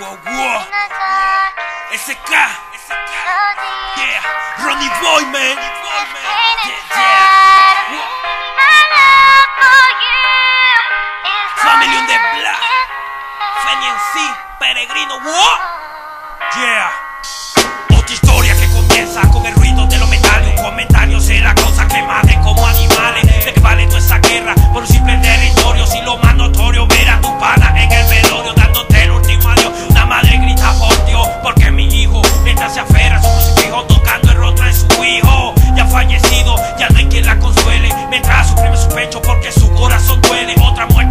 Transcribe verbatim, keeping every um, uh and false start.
Wow, wow. S K, yeah, Ronnie Boy, man. Yeah, yeah. Family on the block. Feni en sí, Peregrino, wow. Yeah. Otra historia que comienza con el ruido de los metales. Un comentario será cosa que maten como animales. ¿De qué vale toda esa guerra por un simple territorio? Si lo más notorio, ver a tu pana en el velorio dándote el último adiós. Una madre grita por Dios, porque mi hijo mientras se aferra a su crucifijo tocando el rostro de su hijo ya fallecido, ya no hay quien la consuele mientras suprime su pecho porque su corazón duele. Otra muerte